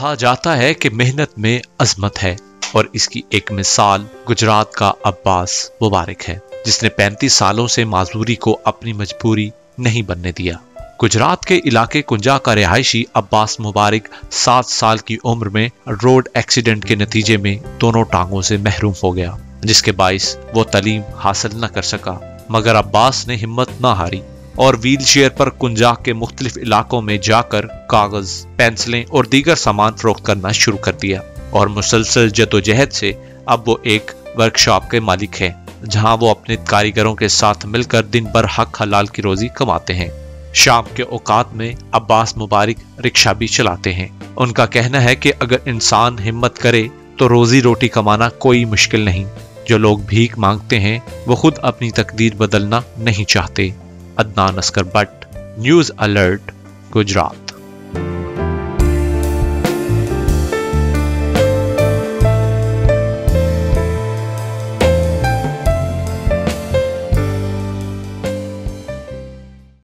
کہا جاتا ہے کہ محنت میں عظمت ہے، اور اس کی ایک مثال گجرات کا عباس مبارک ہے، جس نے 35 سالوں سے معذوری کو اپنی مجبوری نہیں بننے دیا۔ گجرات کے علاقے کنجا کا رہائشی عباس مبارک 7 سال کی عمر میں روڈ ایکسیڈنٹ کے نتیجے میں دونوں ٹانگوں سے محروم ہو گیا، جس کے باعث وہ تعلیم حاصل نہ کر سکا، مگر عباس نے ہمت نہ ہاری اور ویل چیئر پر کنجا کے مختلف علاقوں میں جا کر کاغذ، پینسلیں اور دیگر سامان فروخت کرنا شروع کر دیا، اور مسلسل جدوجہد سے اب وہ ایک ورکشاپ کے مالک ہیں، جہاں وہ اپنے کاریگروں کے ساتھ مل کر دن بھر حق حلال کی روزی کماتے ہیں۔ شام کے اوقات میں عباس مبارک رکشہ بھی چلاتے ہیں۔ ان کا کہنا ہے کہ اگر انسان ہمت کرے تو روزی روٹی کمانا کوئی مشکل نہیں۔ جو لوگ بھیک مانگتے ہیں وہ خود اپنی تقدیر بدلنا نہیں چاہتے۔ Adnan Asghar Butt, news alert, Gujarat.